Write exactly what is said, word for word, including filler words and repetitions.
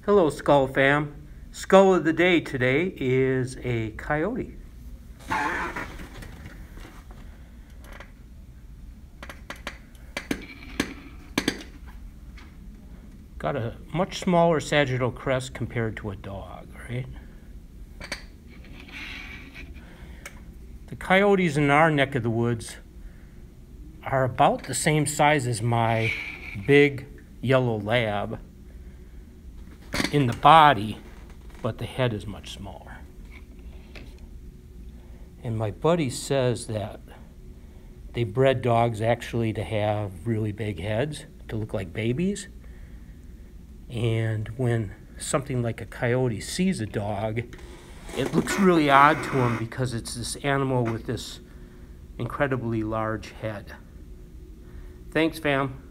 Hello, Skull fam. Skull of the day today is a coyote. Got a much smaller sagittal crest compared to a dog, right? The coyotes in our neck of the woods are about the same size as my big yellow lab in the body, but the head is much smaller. And my buddy says that they bred dogs actually to have really big heads, to look like babies. And when something like a coyote sees a dog, it looks really odd to him because it's this animal with this incredibly large head. Thanks, fam.